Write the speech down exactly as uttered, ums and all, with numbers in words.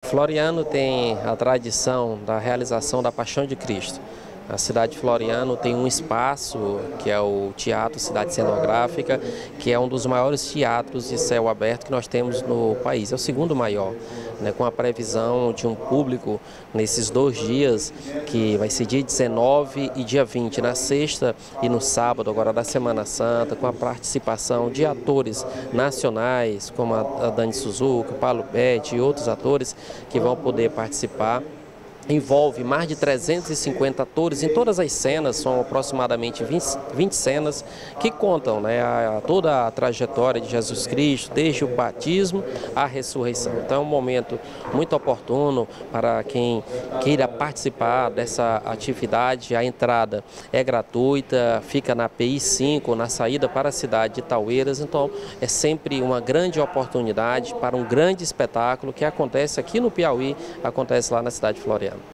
Floriano tem a tradição da realização da Paixão de Cristo. A cidade de Floriano tem um espaço, que é o Teatro Cidade Cenográfica, que é um dos maiores teatros de céu aberto que nós temos no país. É o segundo maior, né, com a previsão de um público nesses dois dias, que vai ser dia dezenove e dia vinte, na sexta e no sábado, agora da Semana Santa, com a participação de atores nacionais, como a Dani Suzuki, o Paulo Betti e outros atores que vão poder participar. Envolve mais de trezentos e cinquenta atores em todas as cenas, são aproximadamente vinte, vinte cenas que contam, né, a, a toda a trajetória de Jesus Cristo, desde o batismo à ressurreição. Então é um momento muito oportuno para quem queira participar dessa atividade. A entrada é gratuita, fica na P I cinco, na saída para a cidade de Taueiras. Então é sempre uma grande oportunidade para um grande espetáculo que acontece aqui no Piauí, acontece lá na cidade de Floriano.